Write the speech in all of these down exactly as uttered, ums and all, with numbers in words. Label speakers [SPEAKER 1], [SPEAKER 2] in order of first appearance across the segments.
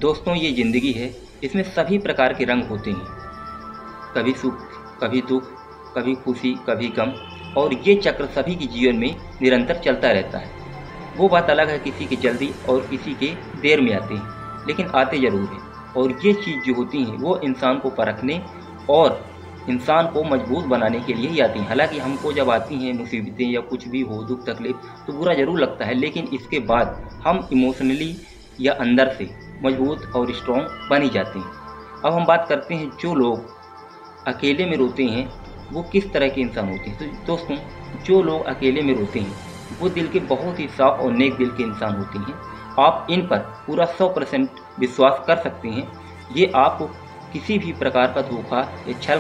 [SPEAKER 1] दोस्तों, ये ज़िंदगी है, इसमें सभी प्रकार के रंग होते हैं। कभी सुख, कभी दुख, कभी खुशी, कभी गम, और ये चक्र सभी के जीवन में निरंतर चलता रहता है। वो बात अलग है, किसी की जल्दी और किसी के देर में आते हैं, लेकिन आते ज़रूर हैं। और ये चीज़ जो होती हैं वो इंसान को परखने और इंसान को मजबूत बनाने के लिए ही आती हैं। हालांकि हमको जब आती हैं मुसीबतें या कुछ भी हो, दुख तकलीफ, तो बुरा ज़रूर लगता है, लेकिन इसके बाद हम इमोशनली या अंदर से मजबूत और स्ट्रॉन्ग बन ही जाते हैं। अब हम बात करते हैं जो लोग अकेले में रोते हैं वो किस तरह के इंसान होते हैं। तो दोस्तों, जो लोग अकेले में रोते हैं वो दिल के बहुत ही साफ और नेक दिल के इंसान होते हैं। आप इन पर पूरा सौ परसेंट विश्वास कर सकते हैं। ये आपको किसी भी प्रकार का धोखा या छल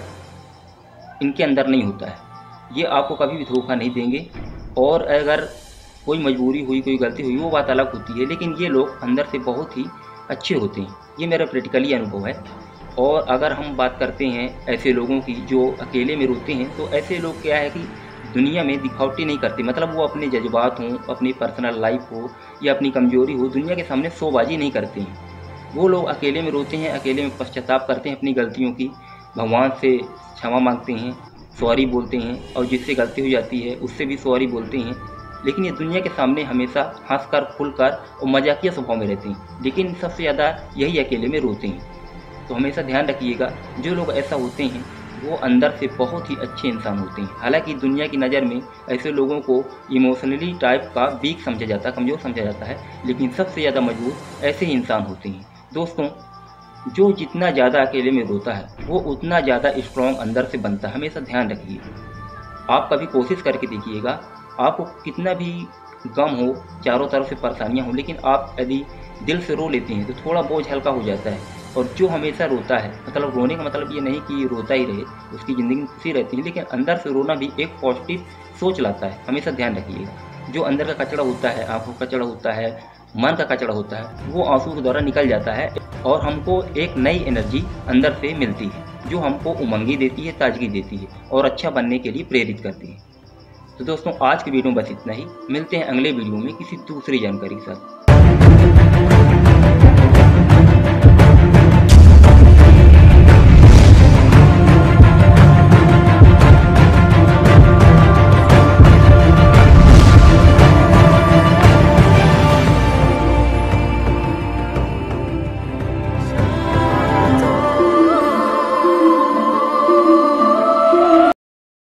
[SPEAKER 1] कपट इनके अंदर नहीं होता है। ये आपको कभी भी धोखा नहीं देंगे। और अगर कोई मजबूरी हुई, कोई गलती हुई, वो बात अलग होती है, लेकिन ये लोग अंदर से बहुत ही अच्छे होते हैं। ये मेरा प्रैक्टिकली अनुभव है। और अगर हम बात करते हैं ऐसे लोगों की जो अकेले में रोते हैं, तो ऐसे लोग क्या है कि दुनिया में दिखावटी नहीं करते। मतलब वो अपने जज्बात हों, अपनी पर्सनल लाइफ हो या अपनी कमजोरी हो, दुनिया के सामने शोबाजी नहीं करते हैं। वो लोग अकेले में रोते हैं, अकेले में पश्चाताप करते हैं अपनी गलतियों की, भगवान से क्षमा मांगते हैं, सॉरी बोलते हैं, और जिससे गलती हो जाती है उससे भी सॉरी बोलते हैं। लेकिन ये दुनिया के सामने हमेशा हंसकर, खुलकर और मजाकिया स्वभाव में रहते हैं, लेकिन सबसे ज़्यादा यही अकेले में रोते हैं। तो हमेशा ध्यान रखिएगा, जो लोग ऐसा होते हैं वो अंदर से बहुत ही अच्छे इंसान होते हैं। हालांकि दुनिया की नज़र में ऐसे लोगों को इमोशनली टाइप का वीक समझा जाता है, कमज़ोर समझा जाता है, लेकिन सबसे ज़्यादा मजबूत ऐसे ही इंसान होते हैं। दोस्तों, जो जितना ज़्यादा अकेले में रोता है वो उतना ज़्यादा स्ट्रॉन्ग अंदर से बनता है। हमेशा ध्यान रखिए। आप कभी कोशिश करके देखिएगा, आपको कितना भी गम हो, चारों तरफ से परेशानियां हो, लेकिन आप यदि दिल से रो लेते हैं तो थोड़ा बोझ हल्का हो जाता है। और जो हमेशा रोता है, मतलब रोने का मतलब ये नहीं कि रोता ही रहे, उसकी ज़िंदगी में खुशी रहती है, लेकिन अंदर से रोना भी एक पॉजिटिव सोच लाता है। हमेशा ध्यान रखिएगा। जो अंदर का कचरा होता है, आंखों का कचरा होता है, मन का कचरा होता है, वो आंसू के द्वारा निकल जाता है और हमको एक नई एनर्जी अंदर से मिलती है, जो हमको उमंगी देती है, ताजगी देती है और अच्छा बनने के लिए प्रेरित करती है। तो दोस्तों, आज की वीडियो में बस इतना ही। मिलते हैं अगले वीडियो में किसी दूसरी जानकारी के साथ।